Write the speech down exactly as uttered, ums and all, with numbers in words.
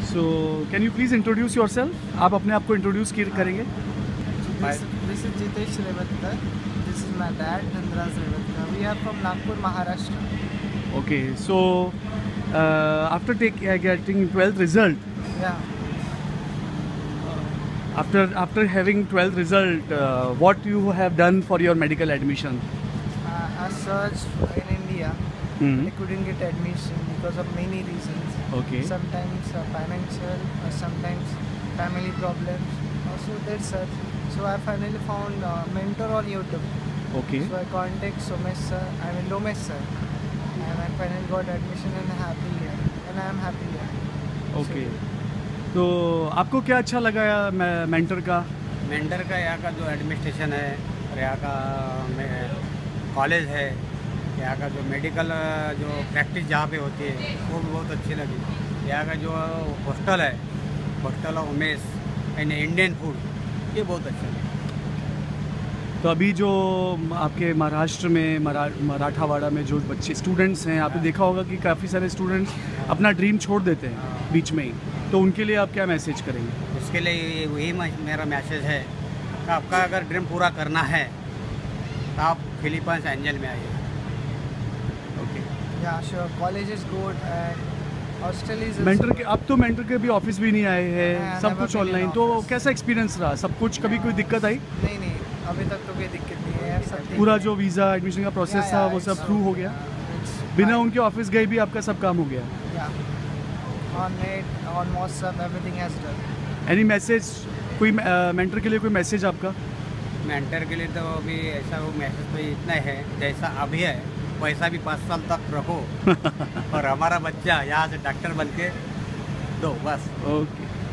So can you please introduce yourself? आप अपने आप को इंट्रोड्यूस करेंगे? This, this is Jitesh Revatkar. This is my dad, Dhanraj Revatkar. We are from Nagpur, Maharashtra. Okay, so uh, after take, uh, getting twelfth result, Yeah. after after having twelfth result, uh, what you have done for your medical admission? Uh, I searched in India. Hmm. I couldn't get admission because of many reasons. Okay. Sometimes uh, financial, or sometimes family problems. Also, that's search. So I finally found a mentor on YouTube. Okay. So I contact Somesh sir, I mean Lomesh sir, and I finally got admission and happy here, and I am happy here. Okay, तो आपको क्या अच्छा लगा mentor का? Mentor का यहाँ का जो एडमिनिस्ट्रेशन है और यहाँ का कॉलेज है, यहाँ का जो मेडिकल जो प्रैक्टिस जहाँ पे होती है वो भी बहुत अच्छी लगी। यहाँ का जो हॉस्टल है, hostel of Umesh and Indian food, ये बहुत अच्छा लगा। तो अभी जो आपके महाराष्ट्र में मरा, मराठावाड़ा में जो बच्चे स्टूडेंट्स हैं, आपने देखा होगा कि काफ़ी सारे स्टूडेंट्स अपना ड्रीम छोड़ देते हैं बीच में ही, तो उनके लिए आप क्या मैसेज करेंगे? उसके लिए वही मेरा मैसेज है कि आपका अगर ड्रीम पूरा करना है तो आप फिलीपींस एंजल में आइए। Okay, Yeah, sure. College is good and hostel is. Mentor के अब तो मेंटर के भी ऑफिस भी नहीं आए हैं, हाँ, सब never कुछ been in ऑनलाइन, तो office. कैसा एक्सपीरियंस रहा? सब कुछ, कभी कोई दिक्कत आई? नहीं नहीं, अभी तक तो कोई दिक्कत नहीं है। सब ठीक पूरा है। जो वीज़ा एडमिशन का प्रोसेस Yeah, था yeah, वो it's सब थ्रू हो गया? yeah, it's बिना fine. उनके ऑफिस गए भी आपका सब काम हो गया? Yeah. On net, on WhatsApp, everything has done. Any message, कोई मेंटर के लिए कोई मैसेज आपका? मेंटर के लिए तो अभी ऐसा वो मैसेज तो इतना है, जैसा अभी है वैसा भी पाँच साल तक रखो और हमारा बच्चा यहाँ से डॉक्टर बन के दो बस। ओके।